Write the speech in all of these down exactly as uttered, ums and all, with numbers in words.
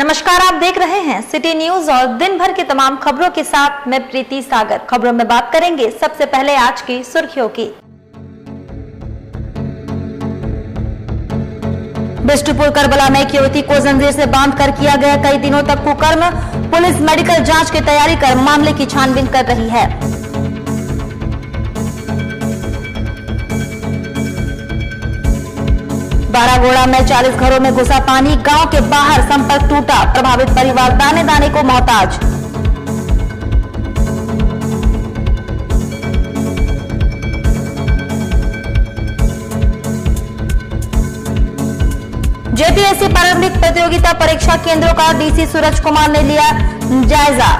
नमस्कार, आप देख रहे हैं सिटी न्यूज और दिन भर की तमाम खबरों के साथ मैं प्रीति सागर। खबरों में बात करेंगे सबसे पहले आज की सुर्खियों की। बिष्टुपुर करबला में एक युवती को जंजीर से बांधकर किया गया कई दिनों तक कुकर्म। पुलिस मेडिकल जांच की तैयारी कर मामले की छानबीन कर रही है। बारागोड़ा में चालीस घरों में घुसा पानी, गांव के बाहर संपर्क टूटा, प्रभावित परिवार दाने दाने को मोहताज। जेपीएससी प्रारंभिक प्रतियोगिता परीक्षा केंद्रों का डीसी सूरज कुमार ने लिया जायजा।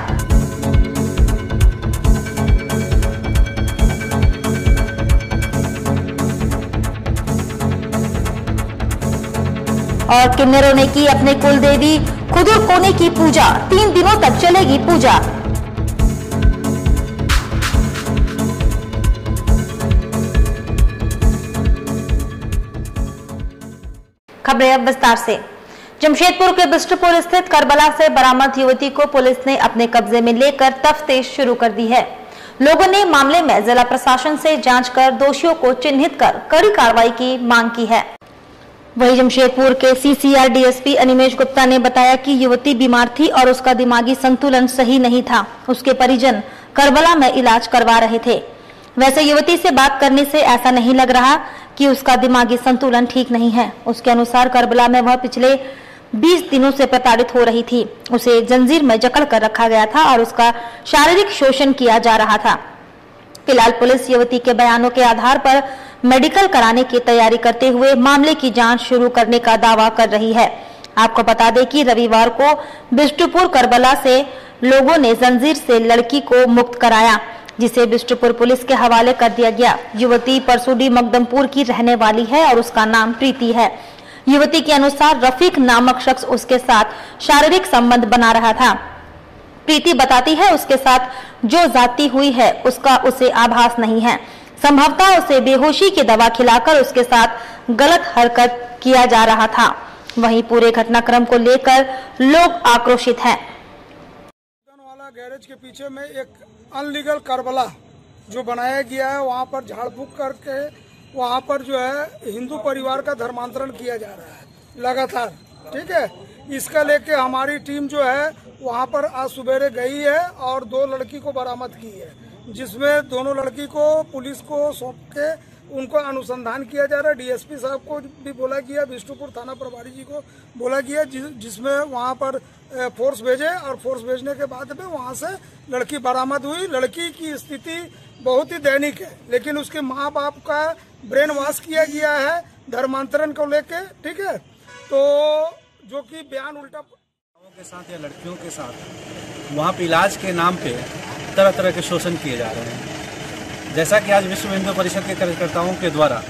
और किन्नरों ने की अपने कुल देवी खुदुरकोने की पूजा, तीन दिनों तक चलेगी पूजा। खबरें अब विस्तार से। जमशेदपुर के बिष्टुपुर स्थित करबला से बरामद युवती को पुलिस ने अपने कब्जे में लेकर तफ्तीश शुरू कर दी है। लोगों ने मामले में जिला प्रशासन से जांच कर दोषियों को चिन्हित कर कड़ी कार्रवाई की मांग की है। वहीं जमशेदपुर के सीसीआर डीएसपी अनिमेश गुप्ता ने बताया कि युवती बीमार थी और उसका दिमागी संतुलन सही नहीं था। उसके परिजन करबला में इलाज करवा रहे थे। वैसे युवती से बात करने से ऐसा नहीं लग रहा कि उसका दिमागी संतुलन ठीक नहीं है। उसके अनुसार करबला में वह पिछले बीस दिनों से प्रताड़ित हो रही थी। उसे जंजीर में जकड़ कर रखा गया था और उसका शारीरिक शोषण किया जा रहा था। फिलहाल पुलिस युवती के बयानों के आधार पर मेडिकल कराने की तैयारी करते हुए मामले की जांच शुरू करने का दावा कर रही है। आपको बता दें कि रविवार को बिष्टुपुर करबला से लोगों ने जंजीर से लड़की को मुक्त कराया, जिसे बिष्टुपुर पुलिस के हवाले कर दिया गया। युवती परसुडी मकदमपुर की रहने वाली है और उसका नाम प्रीति है। युवती के अनुसार रफीक नामक शख्स उसके साथ शारीरिक संबंध बना रहा था। प्रीति बताती है उसके साथ जो जाती हुई है उसका उसे आभास नहीं है। संभवतः उसे बेहोशी की दवा खिलाकर उसके साथ गलत हरकत किया जा रहा था। वहीं पूरे घटनाक्रम को लेकर लोग आक्रोशित हैं। वाला गैरेज के पीछे में एक अनलीगल करबला जो बनाया गया है, वहाँ पर झाड़ फूक करके वहाँ पर जो है हिंदू परिवार का धर्मांतरण किया जा रहा है लगातार। ठीक है, इसका लेके हमारी टीम जो है वहाँ पर आज सुबेरे गई है और दो लड़की को बरामद की है, जिसमें दोनों लड़की को पुलिस को सौंप के उनको अनुसंधान किया जा रहा है। डीएसपी साहब को भी बोला गया, बिष्टुपुर थाना प्रभारी जी को बोला गया, जिसमें वहां पर फोर्स भेजे और फोर्स भेजने के बाद में वहां से लड़की बरामद हुई। लड़की की स्थिति बहुत ही दैनिक है, लेकिन उसके माँ बाप का ब्रेन वॉश किया गया है धर्मांतरण को लेके। ठीक है, तो जो कि बयान उल्टा के साथ या लड़कियों के साथ वहाँ पे इलाज के नाम पे तरह तरह के शोषण किए जा रहे हैं। जैसा कि आज विश्व हिंदू परिषद के कार्यकर्ताओं के द्वारा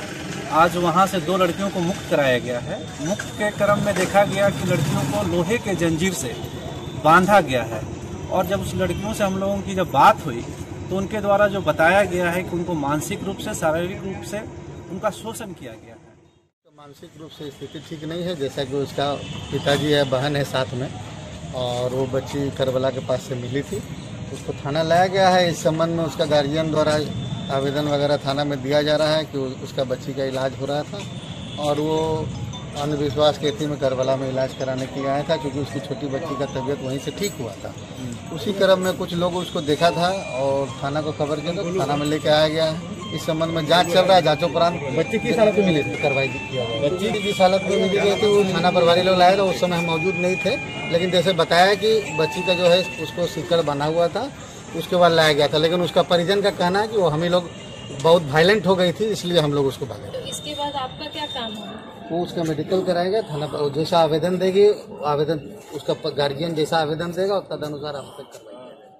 आज वहाँ से दो लड़कियों को मुक्त कराया गया है। मुक्त के क्रम में देखा गया कि लड़कियों को लोहे के जंजीर से बांधा गया है और जब उस लड़कियों से हम लोगों की जब बात हुई तो उनके द्वारा जो बताया गया है कि उनको मानसिक रूप से, शारीरिक रूप से उनका शोषण किया गया है। मानसिक रूप से स्थिति ठीक नहीं है, जैसा कि उसका पिताजी है, बहन है साथ में, और वो बच्ची करबला के पास से मिली थी। उसको थाना लाया गया है। इस संबंध में उसका गार्जियन द्वारा आवेदन वगैरह थाना में दिया जा रहा है कि उसका बच्ची का इलाज हो रहा था और वो अंधविश्वास के थी में करबला में इलाज कराने के लिए आया था, क्योंकि उसकी छोटी बच्ची का तबीयत वहीं से ठीक हुआ था। उसी क्रम में कुछ लोग उसको देखा था और थाना को खबर किया तो थाना में लेके आया गया है। इस संबंध में जांच चल रहा है। जांचोपरांत बच्ची किस हालत में मिली थी कार्रवाई किया गया। बच्ची जिस हालत में मिली गई थी वो थाना प्रभारी लोग लाए थे, उस समय हम मौजूद नहीं थे, लेकिन जैसे बताया कि बच्ची का जो है उसको सीकड़ बना हुआ था, उसके बाद लाया गया था। लेकिन उसका परिजन का कहना है कि वो हम ही लोग बहुत वायलेंट हो गई थी, इसलिए हम लोग उसको भागे। तो इसके बाद आपका क्या काम है? वो उसका मेडिकल कराएगा, थाना पर जैसा आवेदन देगी, आवेदन उसका गार्जियन जैसा आवेदन देगा उसका अनुसार आप तक करवाएंगे।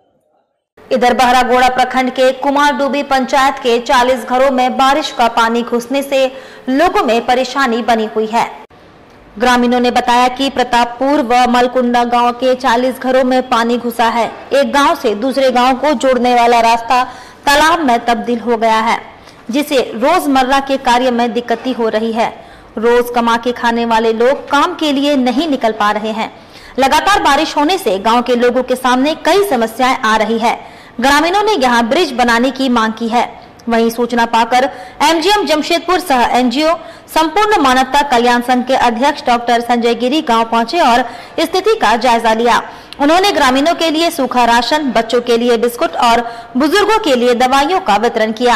इधर बहरागोड़ा प्रखंड के कुमारडूबी पंचायत के चालीस घरों में बारिश का पानी घुसने से लोगों में परेशानी बनी हुई है। ग्रामीणों ने बताया कि प्रतापपुर व मलकुंडा गांव के चालीस घरों में पानी घुसा है। एक गांव से दूसरे गांव को जोड़ने वाला रास्ता तालाब में तब्दील हो गया है, जिसे रोजमर्रा के कार्य में दिक्कत हो रही है। रोज कमा के खाने वाले लोग काम के लिए नहीं निकल पा रहे हैं। लगातार बारिश होने से गांव के लोगों के सामने कई समस्याएं आ रही है। ग्रामीणों ने यहां ब्रिज बनाने की मांग की है। वहीं सूचना पाकर एमजीएम जमशेदपुर सह एनजीओ संपूर्ण मानवता कल्याण संघ के अध्यक्ष डॉक्टर संजय गिरी गांव पहुंचे और स्थिति का जायजा लिया। उन्होंने ग्रामीणों के लिए सूखा राशन, बच्चों के लिए बिस्कुट और बुजुर्गों के लिए दवाइयों का वितरण किया।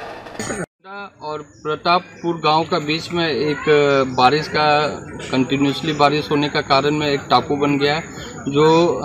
और प्रतापपुर गांव का बीच में एक बारिश का कंटिन्यूसली बारिश होने का कारण में एक टापू बन गया है, जो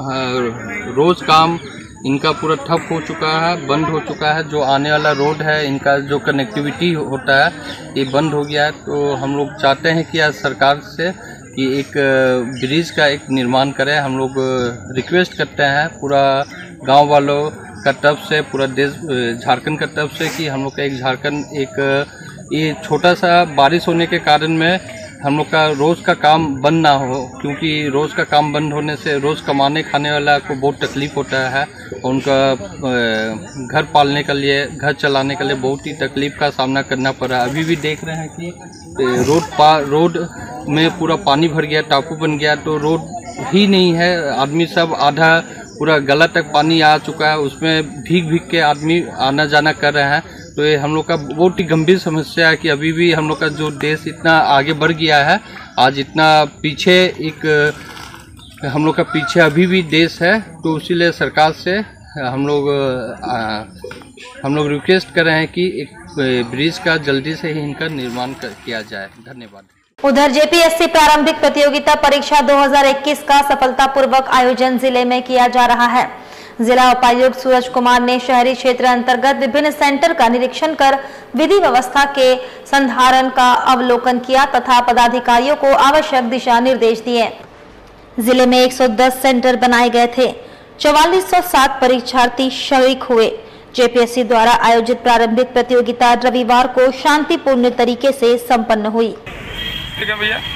रोज काम इनका पूरा ठप हो चुका है, बंद हो चुका है। जो आने वाला रोड है, इनका जो कनेक्टिविटी होता है, ये बंद हो गया है। तो हम लोग चाहते हैं कि आज सरकार से कि एक ब्रिज का एक निर्माण करें। हम लोग रिक्वेस्ट करते हैं पूरा गांव वालों का तरफ से, पूरा देश झारखंड का तरफ से कि हम लोग का एक झारखंड एक ये छोटा सा बारिश होने के कारण में हम लोग का रोज़ का काम बंद ना हो, क्योंकि रोज़ का काम बंद होने से रोज़ कमाने खाने वाला को बहुत तकलीफ होता है। उनका घर पालने के लिए, घर चलाने के लिए बहुत ही तकलीफ का सामना करना पड़ रहा है। अभी भी देख रहे हैं कि रोड पा रोड में पूरा पानी भर गया, टापू बन गया, तो रोड ही नहीं है। आदमी सब आधा पूरा गला तक पानी आ चुका है, उसमें भीग भीग के आदमी आना जाना कर रहे हैं। तो ये हम लोग का बहुत ही गंभीर समस्या है कि अभी भी हम लोग का जो देश इतना आगे बढ़ गया है, आज इतना पीछे एक हम लोग का पीछे अभी भी देश है। तो इसीलिए सरकार से हम लोग हम लोग रिक्वेस्ट कर रहे हैं कि एक ब्रिज का जल्दी से ही इनका निर्माण किया जाए। धन्यवाद। उधर जेपीएससी प्रारंभिक प्रतियोगिता परीक्षा दो हज़ार इक्कीस का सफलतापूर्वक आयोजन जिले में किया जा रहा है। जिला उपायुक्त सूरज कुमार ने शहरी क्षेत्र अंतर्गत विभिन्न सेंटर का निरीक्षण कर विधि व्यवस्था के संधारण का अवलोकन किया तथा पदाधिकारियों को आवश्यक दिशा निर्देश दिए। जिले में एक सौ दस सेंटर बनाए गए थे। चौवालीस सौ सात परीक्षार्थी शरीक हुए। जेपीएससी द्वारा आयोजित प्रारंभिक प्रतियोगिता रविवार को शांतिपूर्ण तरीके से संपन्न हुई। ठीक है भैया।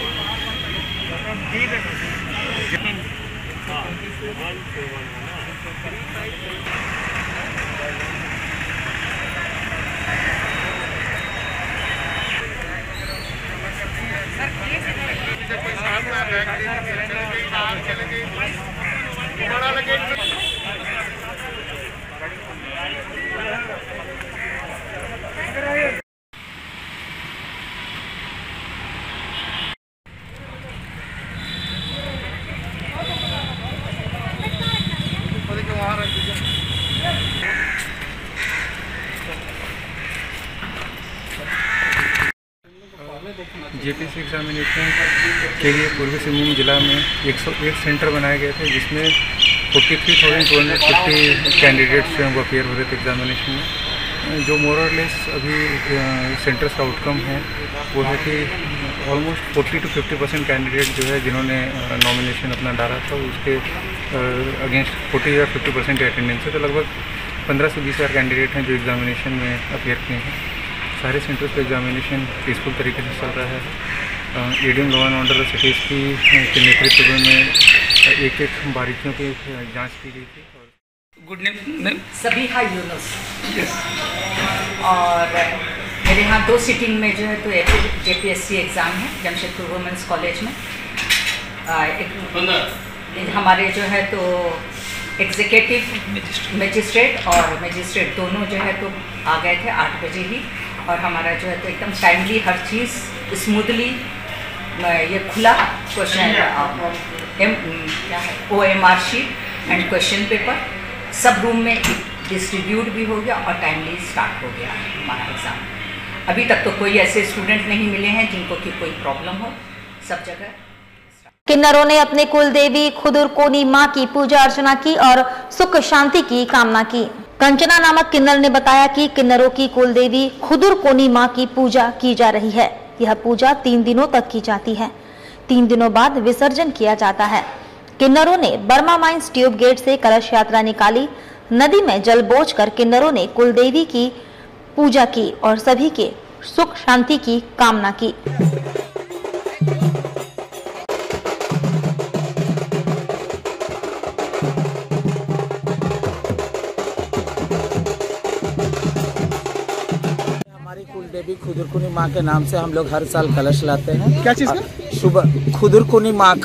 जेपीएससी एग्जामिनेशन के लिए पूर्वी सिंहभूम जिला में एक सौ एक सेंटर बनाए गए थे, जिसमें तैंतालीस हज़ार दो सौ पचास कैंडिडेट्स जो हैं वो अपेयर हो रहे थे एग्जामिनेशन में। जो मोर और लेस अभी सेंटर्स का आउटकम है वो है कि ऑलमोस्ट चालीस टू पचास परसेंट कैंडिडेट जो है जिन्होंने नॉमिनेशन अपना डाला था, उसके अगेंस्ट चालीस या पचास परसेंट अटेंडेंस है। तो लगभग पंद्रह से बीस हज़ार कैंडिडेट हैं जो एग्जामिनेशन में अपेयर किए हैं। सारे सेंटर्स पे एग्जामिनेशन पीसफुल तरीके से चल रहा है। एडीएम लॉ एंड ऑर्डर सिटीज़ की के नेतृत्व में एक एक बारीकियों की जांच की गई थी। Good name Sabiha Yunus. और मेरे यहाँ दो सिटिंग में जो है तो एक जेपीएससी एग्ज़ाम है जमशेदपुर वुमेंस कॉलेज में। एक हमारे जो है तो एग्जीक्यूटिव मजिस्ट्रेट और मजिस्ट्रेट दोनों जो है तो आ गए थे आठ बजे ही। और हमारा जो है तो एकदम टाइमली हर चीज़ स्मूथली ये खुला क्वेश्चन एम क्या है O M R sheet and question paper सब रूम में डिस्ट्रीब्यूट भी हो गया और टाइमली स्टार्ट हो गया हमारा एग्ज़ाम। अभी तक तो कोई ऐसे स्टूडेंट नहीं मिले हैं जिनको कि कोई प्रॉब्लम हो, सब जगह। किन्नरों ने अपने कुल देवी खुदुरकोनी मां की पूजा अर्चना की और सुख शांति की कामना की। कंचना नामक किन्नर ने बताया कि किन्नरों की कुल देवी खुदुरकोनी मां की पूजा की जा रही है। यह पूजा तीन दिनों तक की जाती है। तीन दिनों बाद विसर्जन किया जाता है। किन्नरों ने बर्मा माइंस ट्यूब गेट से कलश यात्रा निकाली। नदी में जल बोझ कर किन्नरों ने कुल देवी की पूजा की और सभी के सुख शांति की कामना की। देवी खुदुरकोनी माँ के नाम से हम लोग हर साल कलश लाते हैं। क्या चीज का? सुबह खुदुरकोनी माँ का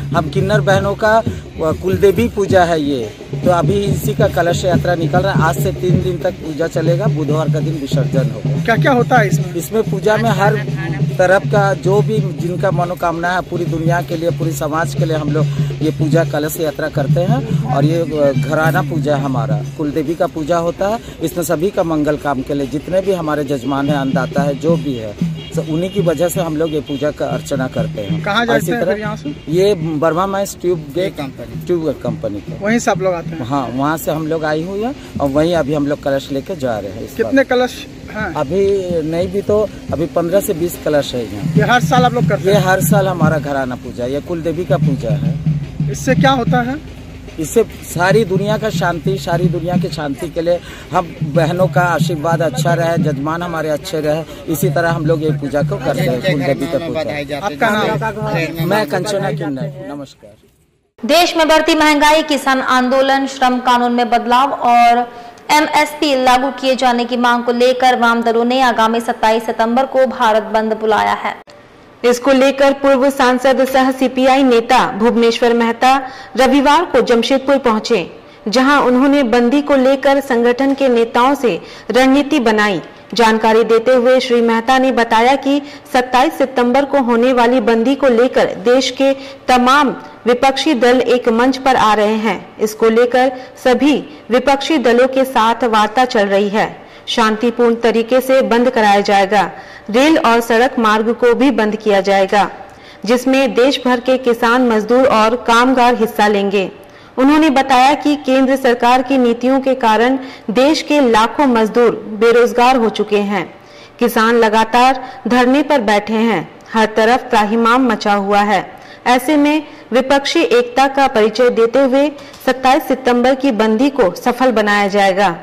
हम किन्नर बहनों का कुलदेवी पूजा है ये, तो अभी इसी का कलश यात्रा निकल रहा है। आज से तीन दिन तक पूजा चलेगा, बुधवार का दिन विसर्जन होगा। क्या क्या होता है इसमें? इसमें पूजा में हर तरफ का जो भी जिनका मनोकामना है पूरी दुनिया के लिए, पूरी समाज के लिए हम लोग ये पूजा कलश यात्रा करते हैं। और ये घराना पूजा हमारा कुलदेवी का पूजा होता है। इसमें सभी का मंगल काम के लिए जितने भी हमारे जजमान है, अन्नदाता है, जो भी है, तो उन्हीं की वजह से हम लोग ये पूजा का अर्चना करते हैं। कहाँ जाते हैं फिर यहाँ से? ये Burma mines tube gate company tube company का, वहीं से आप लोग आते हैं? हाँ, वहाँ से हम लोग आई हुई है और वहीं अभी हम लोग कलश लेके जा रहे हैं। कितने कलश हैं? अभी नहीं भी तो अभी पंद्रह से बीस कलश है यहाँ। ये हर साल आप लोग करते हैं? ये हर साल हमारा घराना पूजा, ये कुलदेवी का पूजा है। इससे क्या होता है? इससे सारी दुनिया का शांति, सारी दुनिया की शांति के लिए हम बहनों का आशीर्वाद अच्छा रहे, जजमान हमारे अच्छे रहे, इसी तरह हम लोग ये पूजा को करते हैं, कुलदेवी का पूजा। आपका नाम? मैं कंचना किन्नर, नमस्कार। देश में बढ़ती महंगाई, किसान आंदोलन, श्रम कानून में बदलाव और एमएसपी लागू किए जाने की मांग को लेकर वाम दलों ने आगामी सत्ताईस सितंबर को भारत बंद बुलाया है। इसको लेकर पूर्व सांसद सह सीपीआई नेता भुवनेश्वर मेहता रविवार को जमशेदपुर पहुंचे, जहां उन्होंने बंदी को लेकर संगठन के नेताओं से रणनीति बनाई। जानकारी देते हुए श्री मेहता ने बताया कि सत्ताईस सितंबर को होने वाली बंदी को लेकर देश के तमाम विपक्षी दल एक मंच पर आ रहे हैं। इसको लेकर सभी विपक्षी दलों के साथ वार्ता चल रही है। शांतिपूर्ण तरीके से बंद कराया जाएगा। रेल और सड़क मार्ग को भी बंद किया जाएगा, जिसमें देश भर के किसान, मजदूर और कामगार हिस्सा लेंगे। उन्होंने बताया कि केंद्र सरकार की नीतियों के कारण देश के लाखों मजदूर बेरोजगार हो चुके हैं। किसान लगातार धरने पर बैठे हैं, हर तरफ त्राहिमाम मचा हुआ है। ऐसे में विपक्षी एकता का परिचय देते हुए सत्ताईस सितंबर की बंदी को सफल बनाया जाएगा।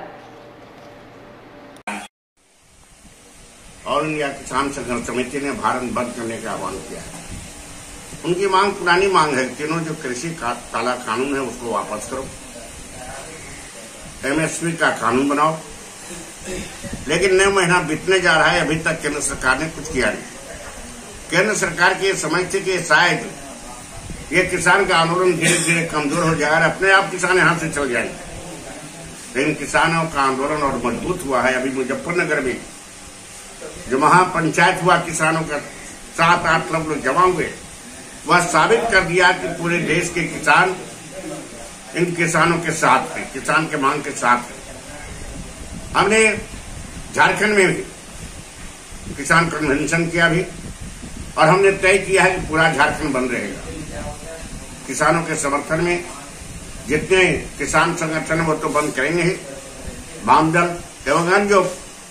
ऑल इंडिया किसान संघर्ष समिति ने भारत बंद करने का आह्वान किया है। उनकी मांग पुरानी मांग है, तीनों जो कृषि का, काला कानून है उसको वापस करो, एमएसपी का कानून बनाओ। लेकिन नौ महीना बीतने जा रहा है, अभी तक केंद्र सरकार ने कुछ किया नहीं। केंद्र सरकार की समझ थी कि शायद ये किसान का आंदोलन धीरे धीरे कमजोर हो जाएगा, अपने आप किसान यहां से चल जाएंगे। लेकिन किसानों का आंदोलन और मजबूत हुआ है। अभी मुजफ्फरनगर में जो महापंचायत हुआ किसानों का, सात आठ लोग जमा हुए, वह साबित कर दिया कि पूरे देश के किसान इन किसानों के साथ हैं, किसान के मांग के साथ हैं। हमने झारखंड में भी किसान कन्वेंशन किया भी और हमने तय किया है कि पूरा झारखंड बंद रहेगा। किसानों के समर्थन में जितने किसान संगठन वो तो बंद करेंगे ही, वाम दल एवं अन्य जो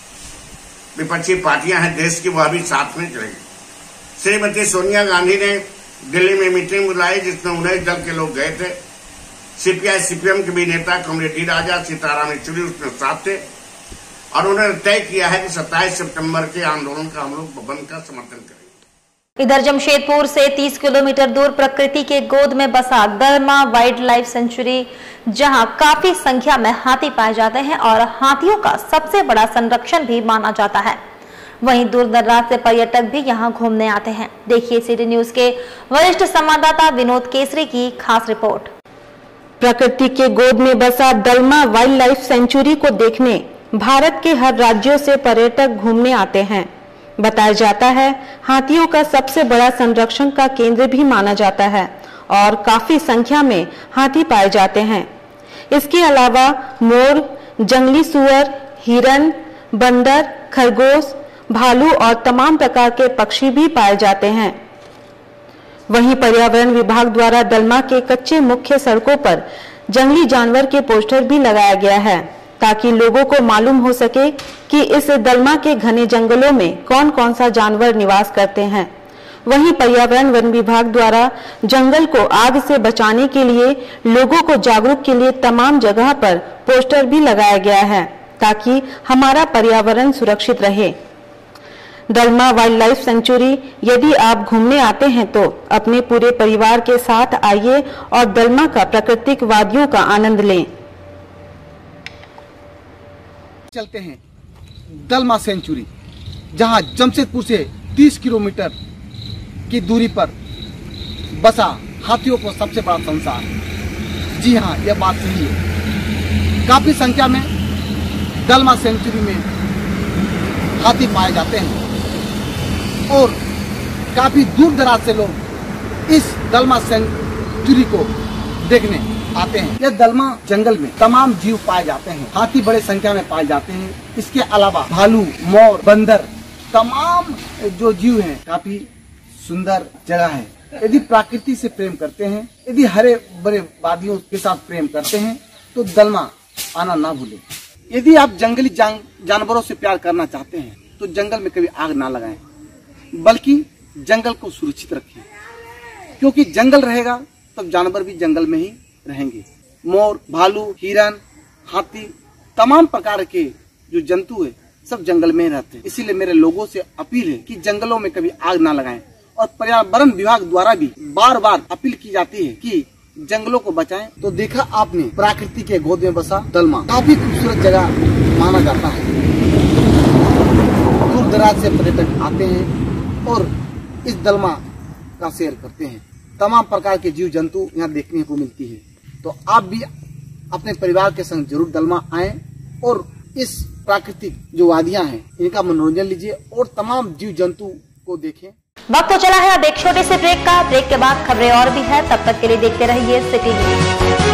विपक्षी पार्टियां हैं देश की, वह भी साथ में चलेंगी। श्रीमती सोनिया गांधी ने दिल्ली में मीटिंग बुलाई जिसमें उन्नीस दल के लोग गए थे। सीपीआई सीपीएम के भी नेता कमरेड्डी राजा, सीताराम येचुरी उसमें साथ थे और उन्होंने तय किया है कि सत्ताईस सितंबर के आंदोलन का हम लोग बंद का समर्थन करेंगे। इधर जमशेदपुर से तीस किलोमीटर दूर प्रकृति के गोद में बसा दलमा वाइल्ड लाइफ सेंचुरी, जहां काफी संख्या में हाथी पाए जाते हैं और हाथियों का सबसे बड़ा संरक्षण भी माना जाता है। वहीं दूर दराज से पर्यटक भी यहां घूमने आते हैं। देखिए सिटी न्यूज के वरिष्ठ संवाददाता विनोद केसरी की खास रिपोर्ट। प्रकृति के गोद में बसा दलमा वाइल्ड लाइफ सेंचुरी को देखने भारत के हर राज्यों से पर्यटक घूमने आते हैं। बताया जाता है हाथियों का सबसे बड़ा संरक्षण का केंद्र भी माना जाता है और काफी संख्या में हाथी पाए जाते हैं। इसके अलावा मोर, जंगली सुअर, हिरन, बंदर, खरगोश, भालू और तमाम प्रकार के पक्षी भी पाए जाते हैं। वहीं पर्यावरण विभाग द्वारा दलमा के कच्चे मुख्य सड़कों पर जंगली जानवर के पोस्टर भी लगाया गया है ताकि लोगों को मालूम हो सके कि इस दलमा के घने जंगलों में कौन कौन सा जानवर निवास करते हैं। वहीं पर्यावरण वन विभाग द्वारा जंगल को आग से बचाने के लिए लोगों को जागरूक के लिए तमाम जगह पर पोस्टर भी लगाया गया है ताकि हमारा पर्यावरण सुरक्षित रहे। दलमा वाइल्ड लाइफ सेंचुरी यदि आप घूमने आते हैं तो अपने पूरे परिवार के साथ आइए और दलमा का प्राकृतिक वादियों का आनंद लें। चलते हैं दलमा सेंचुरी, जहां जमशेदपुर से तीस किलोमीटर की दूरी पर बसा हाथियों को सबसे बड़ा संसार है। जी हाँ, यह बात सही है। काफी संख्या में दलमा सेंचुरी में हाथी पाए जाते हैं और काफी दूर दराज से लोग इस दलमा सेंचुरी को देखने आते हैं। यह दलमा जंगल में तमाम जीव पाए जाते हैं। हाथी बड़े संख्या में पाए जाते हैं। इसके अलावा भालू, मोर, बंदर, तमाम जो जीव हैं। काफी सुंदर जगह है। यदि प्रकृति से प्रेम करते हैं, यदि हरे भरे वादियों के साथ प्रेम करते हैं तो दलमा आना ना भूलें। यदि आप जंगली जान, जानवरों से प्यार करना चाहते हैं तो जंगल में कभी आग ना लगाएं, बल्कि जंगल को सुरक्षित रखें, क्योंकि जंगल रहेगा तब जानवर भी जंगल में ही रहेंगे। मोर, भालू, हिरन, हाथी, तमाम प्रकार के जो जंतु है सब जंगल में ही रहते हैं। इसीलिए मेरे लोगों से अपील है कि जंगलों में कभी आग ना लगाएं और पर्यावरण विभाग द्वारा भी बार बार अपील की जाती है कि जंगलों को बचाएं। तो देखा आपने प्रकृति के गोद में बसा दलमा, काफी खूबसूरत जगह माना जाता है। दूर दराज से पर्यटक आते हैं और इस दलमा का सैर करते हैं। तमाम प्रकार के जीव जंतु यहाँ देखने को मिलती है। तो आप भी अपने परिवार के संग जरूर दलमा आएं और इस प्राकृतिक जो वादियां हैं इनका मनोरंजन लीजिए और तमाम जीव जंतु को देखें। वक्त तो चला है अब एक छोटे से ब्रेक का। ब्रेक के बाद खबरें और भी है, तब तक के लिए देखते रहिए सिटी न्यूज।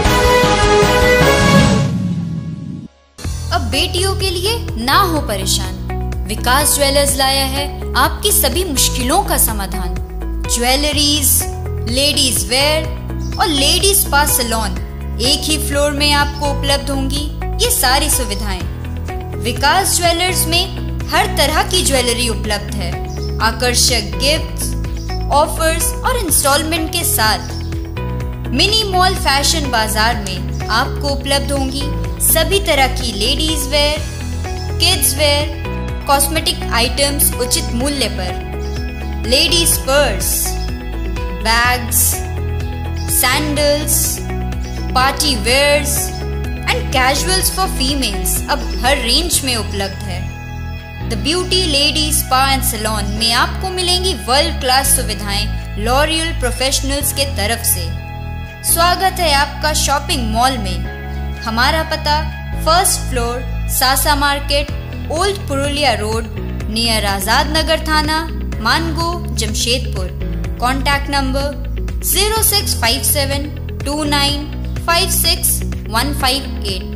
अब बेटियों के लिए ना हो परेशान, विकास ज्वेलर्स लाया है आपकी सभी मुश्किलों का समाधान। ज्वेलरीज, लेडीज वेयर और लेडीज स्पा सैलून एक ही फ्लोर में आपको उपलब्ध होंगी ये सारी सुविधाएं। विकास ज्वेलर्स में हर तरह की ज्वेलरी उपलब्ध है। आकर्षक गिफ्ट्स, ऑफर्स और इंस्टॉलमेंट के साथ मिनी मॉल फैशन बाजार में आपको उपलब्ध होंगी सभी तरह की ladies wear, kids wear, cosmetic items उचित मूल्य पर। Ladies purse, bags, sandals, party wears and casuals for females अब हर रेंज में उपलब्ध है। The beauty lady spa and salon में आपको मिलेंगी वर्ल्ड क्लास सुविधाएं लॉरियल प्रोफेशनल्स के तरफ से। स्वागत है आपका शॉपिंग मॉल में। हमारा पता first floor, Sasa market, old Purulia road, near Azad Nagar थाना, Mango, Jamshedpur. Contact number zero six five seven two nine five six one five eight.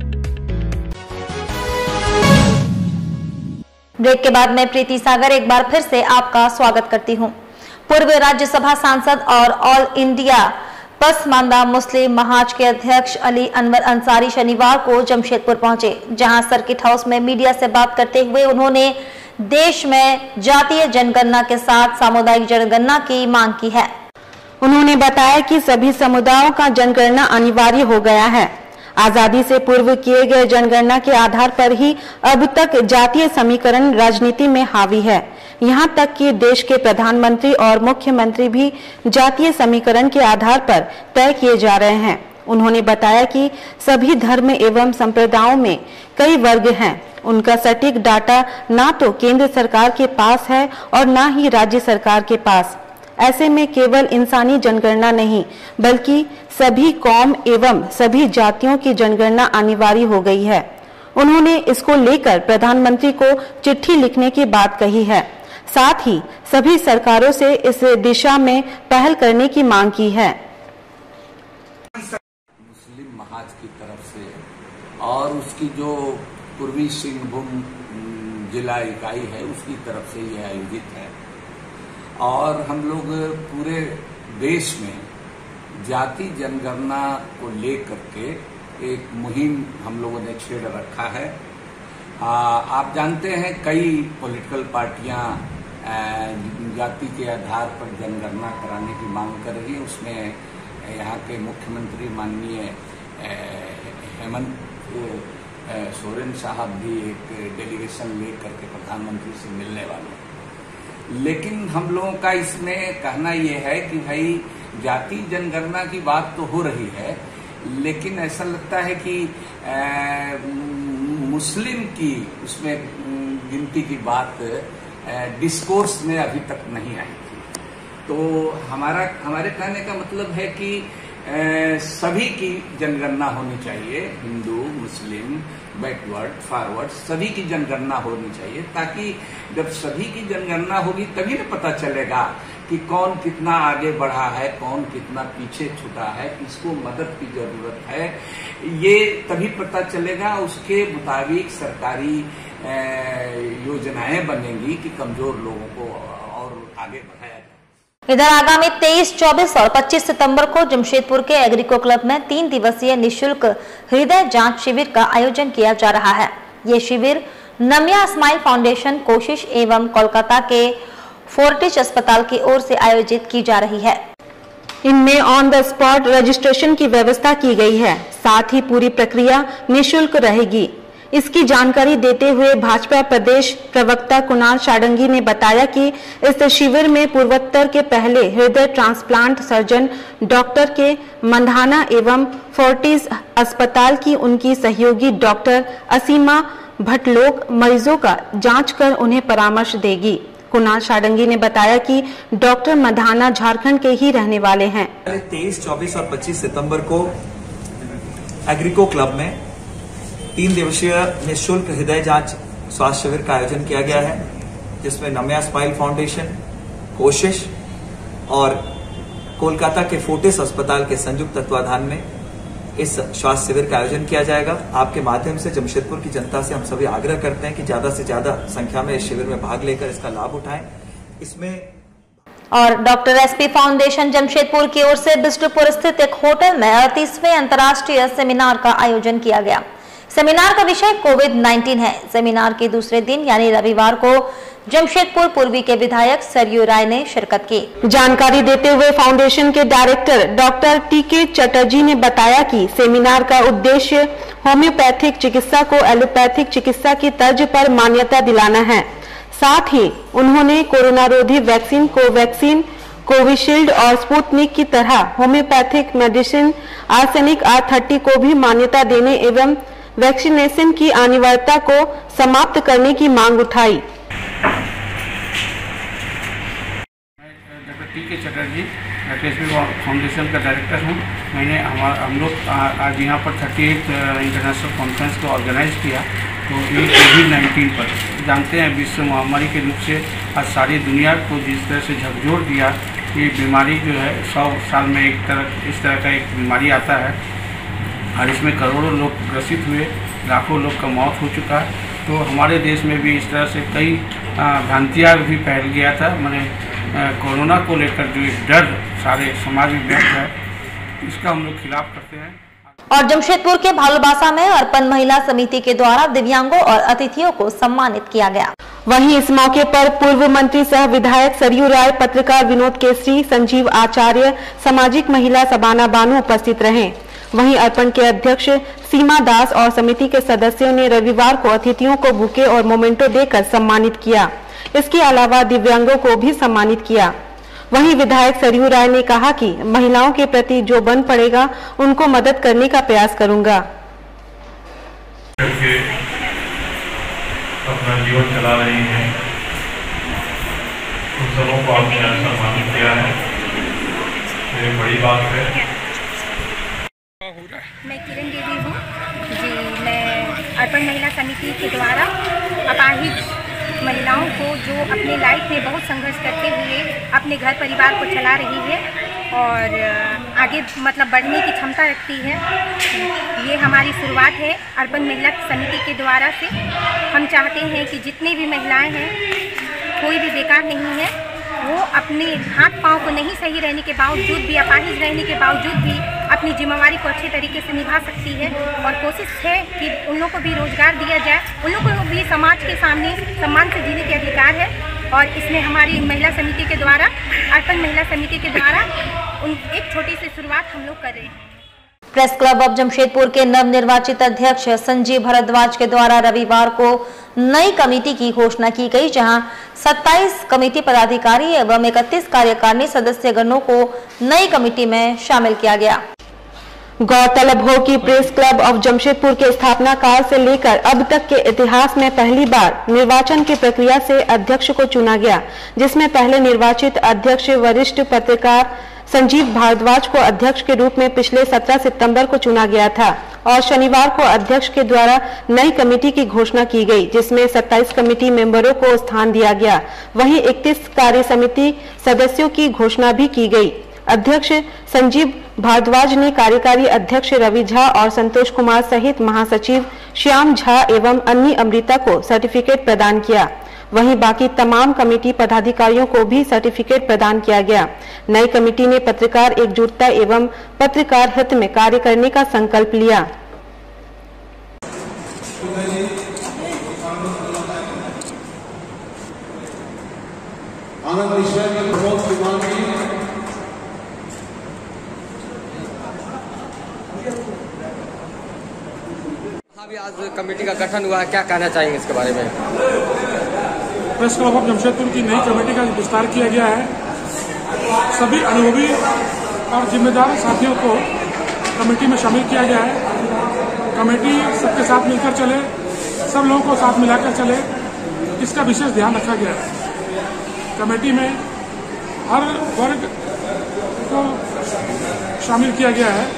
Break के बाद मैं प्रीति सागर एक बार फिर से आपका स्वागत करती हूं। पूर्व राज्यसभा सांसद और ऑल इंडिया पसमानदा मुस्लिम महाज के अध्यक्ष अली अनवर अंसारी शनिवार को जमशेदपुर पहुंचे, जहां सर्किट हाउस में मीडिया से बात करते हुए उन्होंने देश में जातीय जनगणना के साथ सामुदायिक जनगणना की मांग की है। उन्होंने बताया कि सभी समुदायों का जनगणना अनिवार्य हो गया है। आजादी से पूर्व किए गए जनगणना के आधार पर ही अब तक जातीय समीकरण राजनीति में हावी है। यहाँ तक कि देश के प्रधानमंत्री और मुख्यमंत्री भी जातीय समीकरण के आधार पर तय किए जा रहे हैं। उन्होंने बताया कि सभी धर्म एवं संप्रदायों में कई वर्ग हैं। उनका सटीक डाटा ना तो केंद्र सरकार के पास है और ना ही राज्य सरकार के पास। ऐसे में केवल इंसानी जनगणना नहीं बल्कि सभी कौम एवं सभी जातियों की जनगणना अनिवार्य हो गई है। उन्होंने इसको लेकर प्रधानमंत्री को चिट्ठी लिखने की बात कही है। साथ ही सभी सरकारों से इस दिशा में पहल करने की मांग की है। मुस्लिम महाज की तरफ से और उसकी जो पूर्वी सिंहभूम जिला इकाई है उसकी तरफ से यह आयोजित है और हम लोग पूरे देश में जाति जनगणना को लेकर के एक मुहिम हम लोगों ने छेड़ रखा है। आ, आप जानते हैं कई पॉलिटिकल पार्टियां जाति के आधार पर जनगणना कराने की मांग कर रही है। उसमें यहाँ के मुख्यमंत्री माननीय हेमंत सोरेन साहब भी एक डेलीगेशन लेकर के प्रधानमंत्री से मिलने वाले हैं। लेकिन हम लोगों का इसमें कहना यह है कि भाई जाति जनगणना की बात तो हो रही है, लेकिन ऐसा लगता है कि आ, मुस्लिम की उसमें गिनती की बात डिस्कोर्स में अभी तक नहीं आई थी। तो हमारा हमारे कहने का मतलब है कि ए, सभी की जनगणना होनी चाहिए, हिंदू, मुस्लिम, बैकवर्ड, फॉरवर्ड, सभी की जनगणना होनी चाहिए, ताकि जब सभी की जनगणना होगी तभी ना पता चलेगा कि कौन कितना आगे बढ़ा है, कौन कितना पीछे छूटा है, किसको मदद की जरूरत है, ये तभी पता चलेगा। उसके मुताबिक सरकारी योजनाएं बनेंगी कि कमजोर लोगों को और आगे बढ़ाया जाए। इधर आगामी तेईस, चौबीस और पच्चीस सितंबर को जमशेदपुर के एग्रीको क्लब में तीन दिवसीय निशुल्क हृदय जांच शिविर का आयोजन किया जा रहा है। ये शिविर नमिया स्माइल फाउंडेशन, कोशिश एवं कोलकाता के फोर्टिस अस्पताल की ओर से आयोजित की जा रही है। इनमें ऑन द स्पॉट रजिस्ट्रेशन की व्यवस्था की गई है, साथ ही पूरी प्रक्रिया निःशुल्क रहेगी। इसकी जानकारी देते हुए भाजपा प्रदेश प्रवक्ता कुणाल शाडंगी ने बताया कि इस शिविर में पूर्वोत्तर के पहले हृदय ट्रांसप्लांट सर्जन डॉक्टर के मंधाना एवं फोर्टिस अस्पताल की उनकी सहयोगी डॉक्टर असीमा भटलोक मरीजों का जांच कर उन्हें परामर्श देगी। कुणाल शाडंगी ने बताया कि डॉक्टर मंधाना झारखंड के ही रहने वाले हैं। तेईस, चौबीस और पच्चीस सितंबर को एग्रीको क्लब में तीन दिवसीय निःशुल्क हृदय जांच स्वास्थ्य शिविर का आयोजन किया गया है, जिसमें नमिया स्माइल फाउंडेशन, कोशिश और कोलकाता के फोर्टिस अस्पताल के संयुक्त तत्वाधान में इस स्वास्थ्य शिविर का आयोजन किया जाएगा। आपके माध्यम से जमशेदपुर की जनता से हम सभी आग्रह करते हैं कि ज्यादा से ज्यादा संख्या में इस शिविर में भाग लेकर इसका लाभ उठाएं। इसमें और डॉक्टर एसपी फाउंडेशन जमशेदपुर की ओर से बिष्टुपुर स्थित एक होटल में अड़तीसवें अंतर्राष्ट्रीय सेमिनार का आयोजन किया गया। सेमिनार का विषय कोविड नाइन्टीन है। सेमिनार के दूसरे दिन यानी रविवार को जमशेदपुर पूर्वी के विधायक सरयू राय ने शिरकत की। जानकारी देते हुए फाउंडेशन के director doctor T K Chatterjee ने बताया कि सेमिनार का उद्देश्य होम्योपैथिक चिकित्सा को एलोपैथिक चिकित्सा की तर्ज पर मान्यता दिलाना है। साथ ही उन्होंने कोरोना रोधी वैक्सीन कोवैक्सीन, कोविशील्ड और स्पुतनिक की तरह homeopathic medicine arsenic R thirty को भी मान्यता देने एवं वैक्सीनेशन की अनिवार्यता को समाप्त करने की मांग उठाई। Doctor T K Chatterjee SP foundation का डायरेक्टर हूँ। मैंने हमारा हम लोग आज यहाँ पर थर्टी एथ इंटरनेशनल कॉन्फ्रेंस को ऑर्गेनाइज किया। तो ये कोविड नाइन्टीन पर जानते हैं विश्व महामारी के रूप से आज सारी दुनिया को जिस तरह से झकझोर दिया, ये बीमारी जो है सौ साल में एक तरह इस तरह का एक बीमारी आता है और इसमें करोड़ों लोग ग्रसित हुए, लाखों लोग का मौत हो चुका है। तो हमारे देश में भी इस तरह से कई भ्रांतियाँ भी फैल गया था। मैंने कोरोना को लेकर जो एक डर सारे समाज में व्यक्त है, इसका हम लोग खिलाफ करते हैं। और जमशेदपुर के भालूबासा में अर्पण महिला समिति के द्वारा दिव्यांगों और अतिथियों को सम्मानित किया गया। वहीं इस मौके पर पूर्व मंत्री सह विधायक सरयू राय, पत्रकार विनोद केसरी, संजीव आचार्य, सामाजिक महिला सबाना बानू उपस्थित रहे। वहीं अर्पण के अध्यक्ष सीमा दास और समिति के सदस्यों ने रविवार को अतिथियों को बुके और मोमेंटो देकर सम्मानित किया। इसके अलावा दिव्यांगों को भी सम्मानित किया। वहीं विधायक सरयू राय ने कहा कि महिलाओं के प्रति जो बन पड़ेगा उनको मदद करने का प्रयास करूंगा। अपना जीवन चला रही हैं, उन सबों को आपने आज सम्मानित किया है, ये बड़ी बात है। मैं किरण देवी हूँ जी। मैं अर्पण महिला समिति के द्वारा अपाहिज महिलाओं को जो अपने लाइफ में बहुत संघर्ष करते हुए अपने घर परिवार को चला रही है और आगे मतलब बढ़ने की क्षमता रखती है, ये हमारी शुरुआत है अर्पण महिला समिति के द्वारा से। हम चाहते हैं कि जितनी भी महिलाएं हैं कोई भी बेकार नहीं है, वो अपने हाथ पांव को नहीं सही रहने के बावजूद भी, अपाहिज रहने के बावजूद भी अपनी जिम्मेवारी को अच्छे तरीके से निभा सकती है। और कोशिश है कि उन लोगों को भी रोजगार दिया जाए, उन लोगों को भी समाज के सामने सम्मान से जीने के अधिकार है। और इसमें हमारी महिला समिति के द्वारा, अर्पण महिला समिति के द्वारा उन एक छोटी सी शुरुआत हम लोग कर रहे हैं। प्रेस क्लब ऑफ जमशेदपुर के नवनिर्वाचित अध्यक्ष संजीव भारद्वाज के द्वारा रविवार को नई कमेटी की घोषणा की गई, जहां सत्ताईस कमेटी पदाधिकारी एवं इकतीस कार्यकारिणी सदस्यगणों को नई कमेटी में शामिल किया गया। गौरतलब हो कि प्रेस क्लब ऑफ जमशेदपुर के स्थापना काल से लेकर अब तक के इतिहास में पहली बार निर्वाचन की प्रक्रिया से अध्यक्ष को चुना गया, जिसमें पहले निर्वाचित अध्यक्ष वरिष्ठ पत्रकार संजीव भारद्वाज को अध्यक्ष के रूप में पिछले सत्रह सितंबर को चुना गया था और शनिवार को अध्यक्ष के द्वारा नई कमेटी की घोषणा की गई, जिसमें सत्ताईस कमेटी मेंबरों को स्थान दिया गया। वहीं इकतीस कार्य समिति सदस्यों की घोषणा भी की गई। अध्यक्ष संजीव भारद्वाज ने कार्यकारी अध्यक्ष रवि झा और संतोष कुमार सहित महासचिव श्याम झा एवं अन्य अमृता को सर्टिफिकेट प्रदान किया। वहीं बाकी तमाम कमेटी पदाधिकारियों को भी सर्टिफिकेट प्रदान किया गया। नई कमेटी ने पत्रकार एकजुटता एवं पत्रकार हित में कार्य करने का संकल्प लिया। अभी आज कमेटी का गठन हुआ है, क्या कहना चाहेंगे इसके बारे में? प्रेस क्लब ऑफ जमशेदपुर की नई कमेटी का विस्तार किया गया है। सभी अनुभवी और जिम्मेदार साथियों को कमेटी में शामिल किया गया है। कमेटी सबके साथ मिलकर चले, सब लोगों को साथ मिलाकर चले, इसका विशेष ध्यान रखा गया है। कमेटी में हर वर्ग को शामिल किया गया है।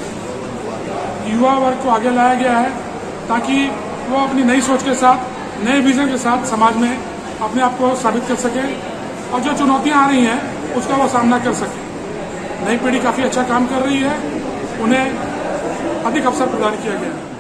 युवा वर्ग को आगे लाया गया है ताकि वो अपनी नई सोच के साथ, नए विजन के साथ समाज में अपने आप को साबित कर सके और जो चुनौतियां आ रही हैं उसका वो सामना कर सके। नई पीढ़ी काफी अच्छा काम कर रही है, उन्हें अधिक अवसर प्रदान किया गया है।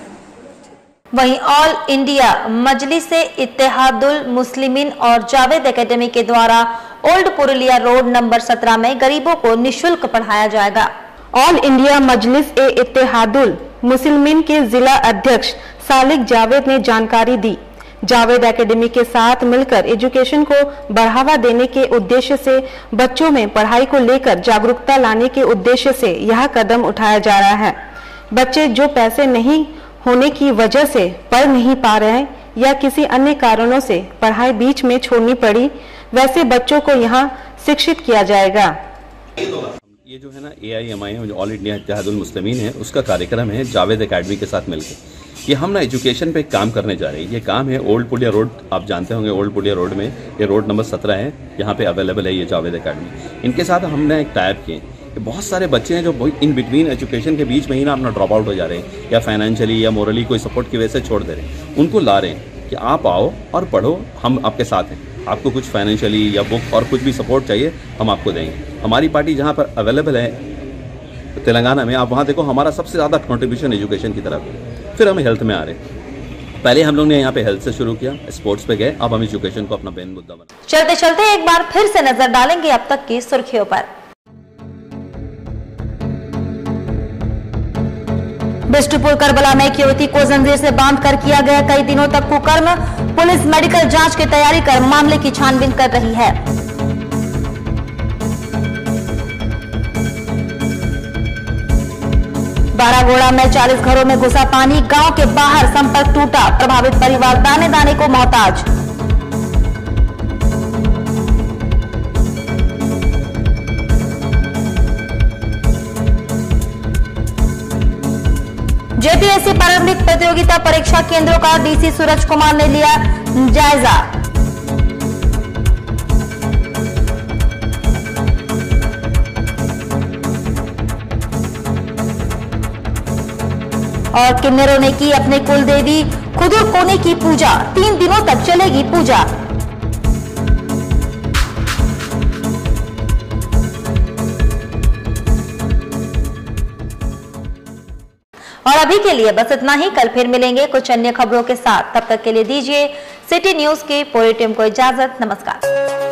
वहीं ऑल इंडिया मजलिस इत्तेहादुल मुस्लिमीन और जावेद एकेडमी के द्वारा ओल्ड पुरुलिया रोड नंबर सत्रह में गरीबों को निःशुल्क पढ़ाया जाएगा। ऑल इंडिया मजलिस ए इत्तेहादुल मुस्लिमीन के जिला अध्यक्ष सालिक जावेद ने जानकारी दी। जावेद एकेडमी के साथ मिलकर एजुकेशन को बढ़ावा देने के उद्देश्य से बच्चों में पढ़ाई को लेकर जागरूकता लाने के उद्देश्य से यह कदम उठाया जा रहा है। बच्चे जो पैसे नहीं होने की वजह से पढ़ नहीं पा रहे हैं या किसी अन्य कारणों से पढ़ाई बीच में छोड़नी पड़ी, वैसे बच्चों को यहाँ शिक्षित किया जाएगा। ये जो है ना ए आई एम आई जो ऑल इंडिया इत्तेहादुल मुस्लिमीन है, उसका कार्यक्रम है जावेद एकेडमी के साथ मिलकर। ये हम ना एजुकेशन पे काम करने जा रहे हैं। ये काम है ओल्ड पुलिया रोड, आप जानते होंगे ओल्ड पुलिया रोड में ये रोड नंबर सत्रह है, यहाँ पे अवेलेबल है ये जावेद एकेडमी। इनके साथ हमने एक टाइप किए। बहुत सारे बच्चे हैं जो इन बिटवीन एजुकेशन के बीच में ही ना अपना ड्रॉप आउट हो जा रहे हैं या फाइनेंशियली या मोरली कोई सपोर्ट की वजह से छोड़ दे रहे हैं। उनको ला रहे हैं कि आप आओ और पढ़ो, हम आपके साथ हैं। आपको कुछ फाइनेंशियली या बुक और कुछ भी सपोर्ट चाहिए हम आपको देंगे। हमारी पार्टी जहाँ पर अवेलेबल है तेलंगाना में, आप वहाँ देखो हमारा सबसे ज़्यादा कंट्रीब्यूशन एजुकेशन की तरफ है। फिर हम हेल्थ में आ रहे हैं। पहले हम लोग ने यहाँ पे हेल्थ से शुरू किया, स्पोर्ट्स पे गए, अब हम एजुकेशन को अपना मेन मुद्दा बना। चलते चलते एक बार फिर से नजर डालेंगे अब तक की सुर्खियों पर। बिष्टुपुर करबला में एक युवती को जंजीर से बांधकर किया गया कई दिनों तक कुकर्म। पुलिस मेडिकल जांच की तैयारी कर मामले की छानबीन कर रही है। बारागोड़ा में चालीस घरों में घुसा पानी, गांव के बाहर संपर्क टूटा, प्रभावित परिवार दाने दाने को मोहताज। जेपीएससी प्रारंभिक प्रतियोगिता परीक्षा केंद्रों का डीसी सूरज कुमार ने लिया जायजा। और किन्नरों ने की अपने कुल देवी खुदुरकोनी की पूजा, तीन दिनों तक चलेगी पूजा। और अभी के लिए बस इतना ही। कल फिर मिलेंगे कुछ अन्य खबरों के साथ। तब तक के लिए दीजिए सिटी न्यूज की पूरी टीम को इजाजत। नमस्कार।